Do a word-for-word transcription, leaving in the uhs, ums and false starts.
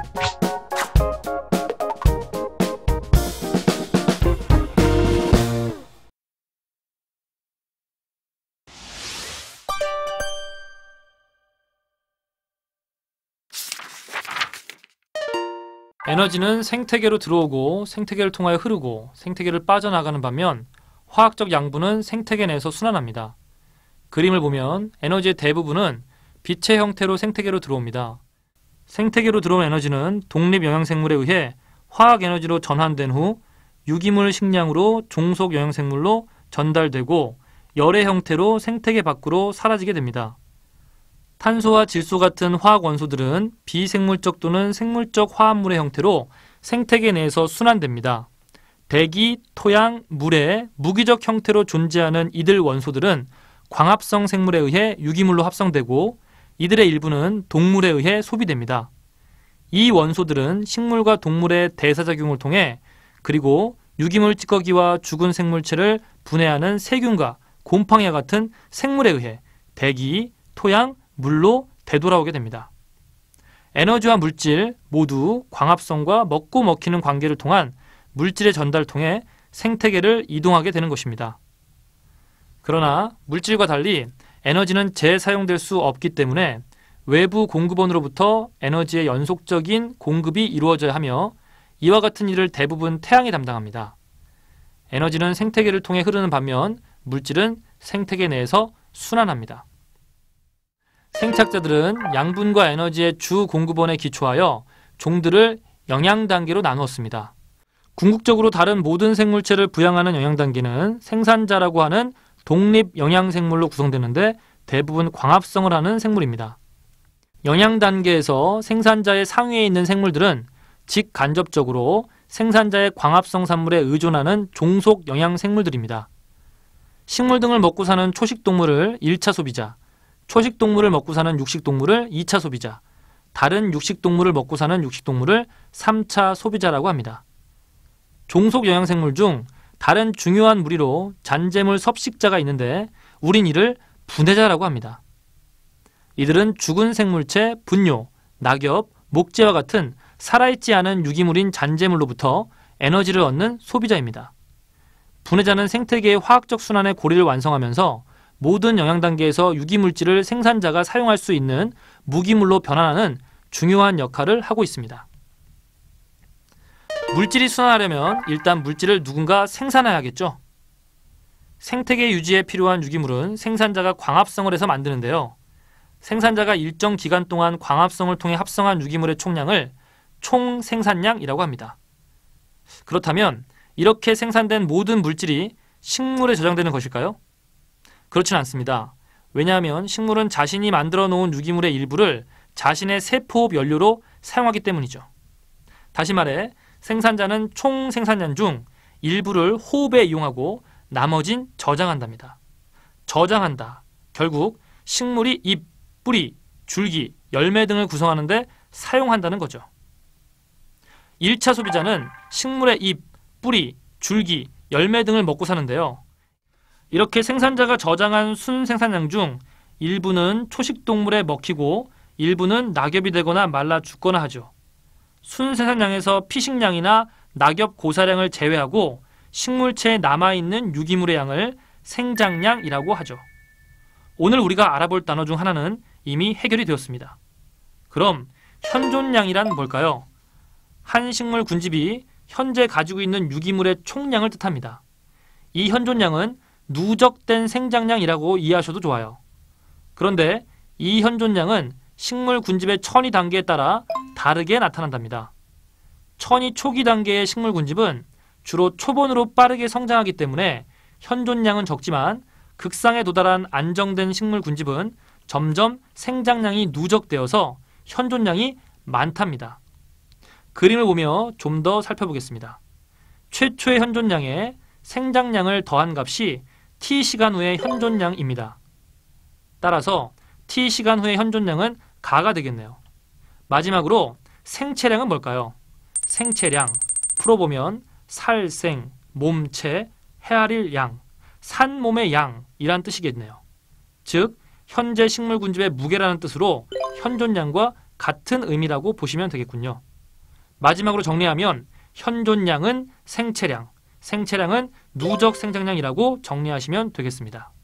에너지는 생태계로 들어오고 생태계를 통하여 흐르고 생태계를 빠져나가는 반면 화학적 양분은 생태계 내에서 순환합니다. 그림을 보면 에너지의 대부분은 빛의 형태로 생태계로 들어옵니다. 생태계로 들어온 에너지는 독립영양생물에 의해 화학에너지로 전환된 후 유기물 식량으로 종속영양생물로 전달되고 열의 형태로 생태계 밖으로 사라지게 됩니다. 탄소와 질소 같은 화학 원소들은 비생물적 또는 생물적 화합물의 형태로 생태계 내에서 순환됩니다. 대기, 토양, 물의 무기적 형태로 존재하는 이들 원소들은 광합성 생물에 의해 유기물로 합성되고 이들의 일부는 동물에 의해 소비됩니다. 이 원소들은 식물과 동물의 대사작용을 통해 그리고 유기물 찌꺼기와 죽은 생물체를 분해하는 세균과 곰팡이와 같은 생물에 의해 대기, 토양, 물로 되돌아오게 됩니다. 에너지와 물질 모두 광합성과 먹고 먹히는 관계를 통한 물질의 전달을 통해 생태계를 이동하게 되는 것입니다. 그러나 물질과 달리 에너지는 재사용될 수 없기 때문에 외부 공급원으로부터 에너지의 연속적인 공급이 이루어져야 하며 이와 같은 일을 대부분 태양이 담당합니다. 에너지는 생태계를 통해 흐르는 반면 물질은 생태계 내에서 순환합니다. 생착자들은 양분과 에너지의 주 공급원에 기초하여 종들을 영양단계로 나누었습니다. 궁극적으로 다른 모든 생물체를 부양하는 영양단계는 생산자라고 하는 독립영양생물로 구성되는데 대부분 광합성을 하는 생물입니다. 영양단계에서 생산자의 상위에 있는 생물들은 직간접적으로 생산자의 광합성 산물에 의존하는 종속영양생물들입니다. 식물 등을 먹고 사는 초식동물을 일 차 소비자, 초식동물을 먹고 사는 육식동물을 이 차 소비자, 다른 육식동물을 먹고 사는 육식동물을 삼 차 소비자라고 합니다. 종속영양생물 중 다른 중요한 무리로 잔재물 섭식자가 있는데 우린 이를 분해자라고 합니다. 이들은 죽은 생물체, 분뇨, 낙엽, 목재와 같은 살아있지 않은 유기물인 잔재물로부터 에너지를 얻는 소비자입니다. 분해자는 생태계의 화학적 순환의 고리를 완성하면서 모든 영양단계에서 유기물질을 생산자가 사용할 수 있는 무기물로 변환하는 중요한 역할을 하고 있습니다. 물질이 순환하려면 일단 물질을 누군가 생산해야겠죠. 생태계 유지에 필요한 유기물은 생산자가 광합성을 해서 만드는데요. 생산자가 일정 기간 동안 광합성을 통해 합성한 유기물의 총량을 총생산량이라고 합니다. 그렇다면 이렇게 생산된 모든 물질이 식물에 저장되는 것일까요? 그렇지는 않습니다. 왜냐하면 식물은 자신이 만들어 놓은 유기물의 일부를 자신의 세포호흡 연료로 사용하기 때문이죠. 다시 말해 생산자는 총 생산량 중 일부를 호흡에 이용하고 나머진 저장한답니다. 저장한다. 결국 식물이 잎, 뿌리, 줄기, 열매 등을 구성하는 데 사용한다는 거죠. 일 차 소비자는 식물의 잎, 뿌리, 줄기, 열매 등을 먹고 사는데요. 이렇게 생산자가 저장한 순생산량 중 일부는 초식동물에 먹히고 일부는 낙엽이 되거나 말라 죽거나 하죠. 순생산량에서 피식량이나 낙엽 고사량을 제외하고 식물체에 남아있는 유기물의 양을 생장량이라고 하죠. 오늘 우리가 알아볼 단어 중 하나는 이미 해결이 되었습니다. 그럼 현존량이란 뭘까요? 한 식물 군집이 현재 가지고 있는 유기물의 총량을 뜻합니다. 이 현존량은 누적된 생장량이라고 이해하셔도 좋아요. 그런데 이 현존량은 식물 군집의 천위 단계에 따라 다르게 나타난답니다. 천위 초기 단계의 식물 군집은 주로 초본으로 빠르게 성장하기 때문에 현존량은 적지만 극상에 도달한 안정된 식물 군집은 점점 생장량이 누적되어서 현존량이 많답니다. 그림을 보며 좀 더 살펴보겠습니다. 최초의 현존량에 생장량을 더한 값이 T시간 후의 현존량입니다. 따라서 T시간 후의 현존량은 가가 되겠네요. 마지막으로 생체량은 뭘까요? 생체량, 풀어보면 살생, 몸체, 헤아릴 양, 산 몸의 양이란 뜻이겠네요. 즉 현재 식물 군집의 무게라는 뜻으로 현존량과 같은 의미라고 보시면 되겠군요. 마지막으로 정리하면 현존량은 생체량, 생체량은 누적 생산량이라고 정리하시면 되겠습니다.